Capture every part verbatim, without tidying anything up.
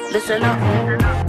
Listen up.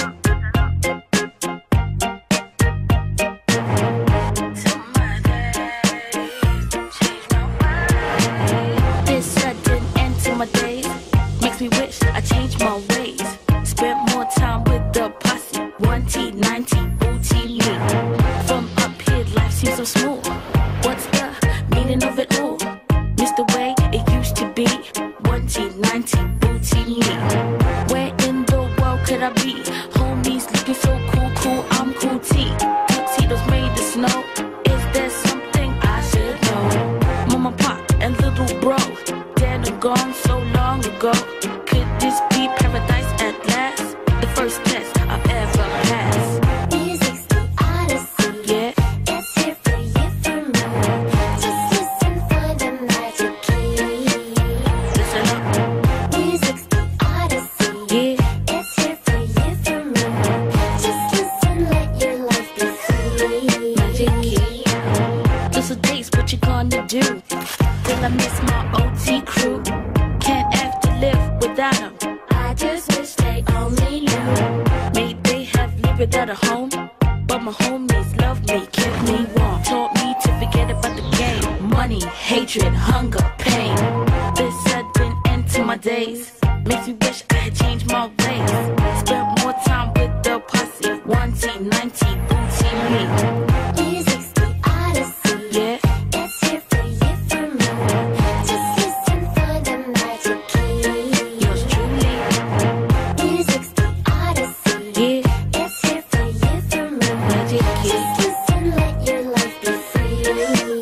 This sudden end to my days makes me wish I changed my ways. Spent more time with the posse. One T, ninety, booty me. From up here, life seems so smooth. What's the meaning of it all? Missed the way it used to be. One T, ninety, booty me. Where in the world could I be? Homies looking so cool, cool, I'm cool T. Tuxedos made of snow. Is there something I should know? Mama, pop, and little bro, dead and gone so long ago. Could this be paradise at last? The first test I've ever passed. Music's the odyssey. Yeah. It's here for you, for me. Just listen for the magic key. Listen up. Music's the odyssey. Yeah. It's here for you, for me. Just listen, let your life be free. Magic key. Those are days, what you gonna do? Till I miss my O T crew. Can't have to live without them. I just wish they only knew. May they have lived without a home, but my homies love me, kept me warm. Taught me to forget about the game. Money, hatred, hunger, pain. This sudden end to my days makes me wish I had changed my ways. Spent more time with the posse. One T, ninety, booty me. Music's the odyssey. Yeah. It's here for you, for me. Just listen for the magic key. Yours truly. Music's the odyssey. Yeah. It's here for you, for me. Magic key. Just listen, let your life be free.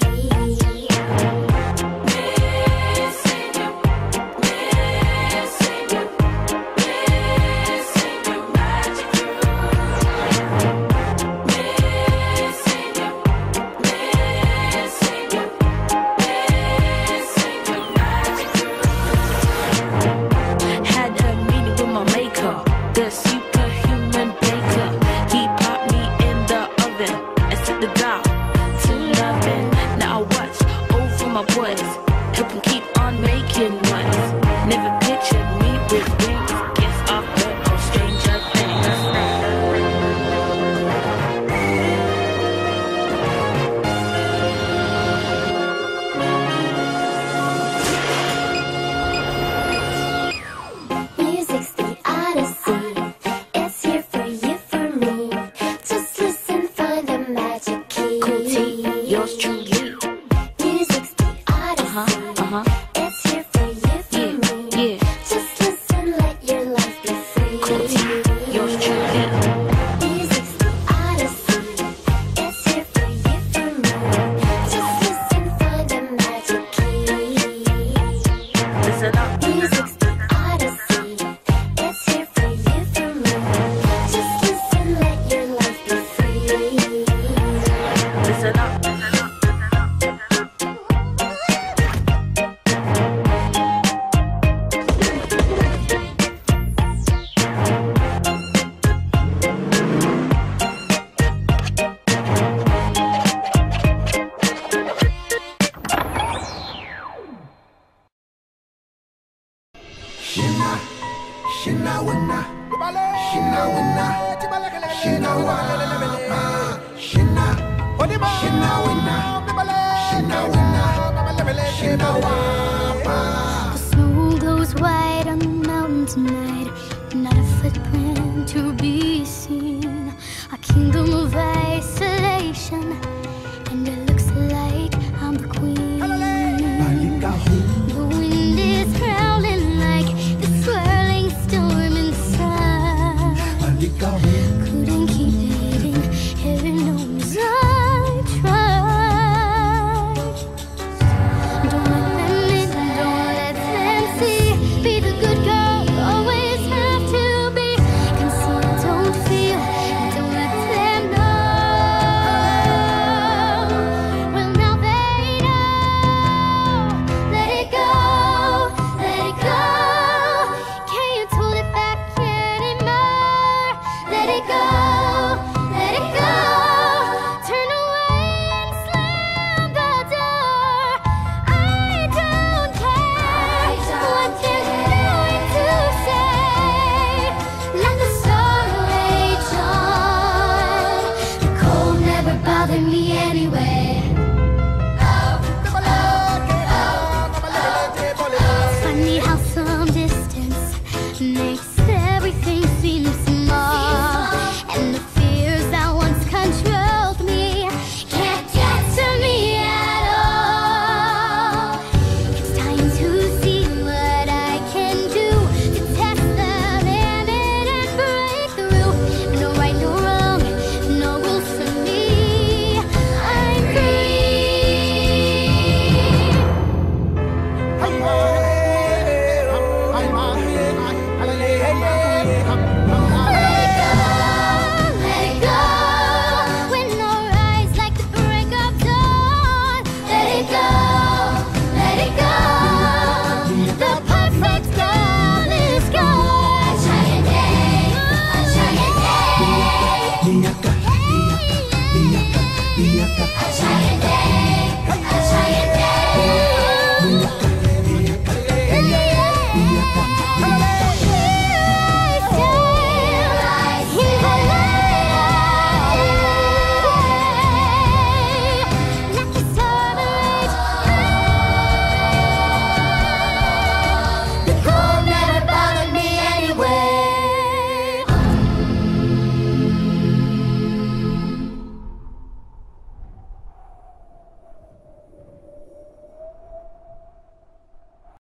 Had a meeting with my maker, the superhuman baker. He popped me in the oven and set the dial to loving. Now I watch over my boys, help them keep on making noise. Never pictured me with wings. Guess I've heard of stranger things. Music's the odyssey. It's here for you, for me. Just listen for the magic key. Cool T, yours truly. Music's the odyssey. Uh-huh, uh-huh. It's here for you, for Yeah, me. yeah. Just listen, let your life be free. Cool T, yours truly. Music's the odyssey. It's here for you, for me. Just listen for the magic key. Listen up. Music's the odyssey. It's here for you, for me. Just listen, let your life be free. Listen up. Shina, shina wana, shina wana, shina wana, shina, shina wana, shina wana, shina wana. The snow glows white on the mountain tonight, not a footprint to be seen. A kingdom of isolation,